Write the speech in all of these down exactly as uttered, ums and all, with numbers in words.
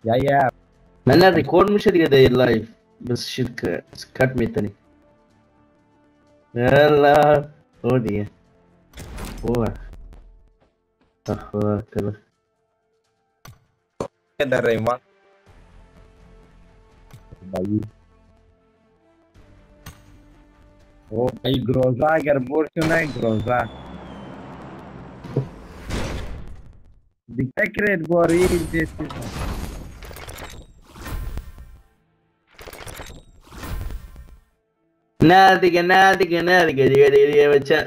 يا يا معناها الريكورد مش هتقدر داير لايف بس شركة كات ميتني يلا ودي هو أخوة كذا Ada Raymond. भाई ओ भाई Groza अगर बोल सुना है ग्रोजा दिखता क्रेट गोरी जैसे نادقة نادقة نادقة دقيقة دقيقة يا بچا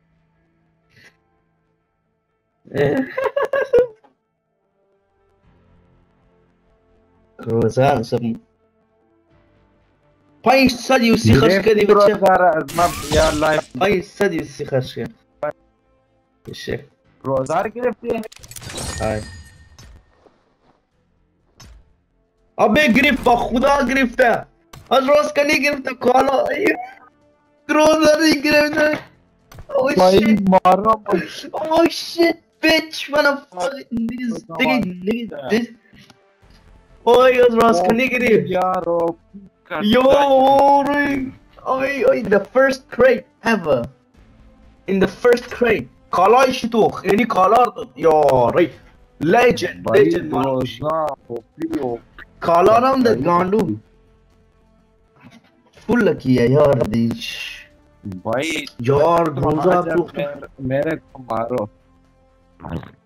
روزان سم باي صدي وسيخش كذي بچا ما يا لايف باي صدي وسيخش الشيخ ग्रोजार गिरफ्ते هاي अबे गिरफ्त खुदा गिरफ्त है अजरोस का नहीं गिरफ्त कॉलो क्रोजर नहीं गिरफ्त oh भाई shit मारो oh shit bitch motherfucker niggas niggas niggas this oh अजरोस का नहीं गिरफ्त यारो yo oi oi the first crate ever in the first crate कॉलो इश्तोख يعني कॉलो يا ري legend legend ग्रोजा ओपीओ कॉलरम द गांडू फुल किया यार दीश भाई यार ग्रोजा मेरे को मारो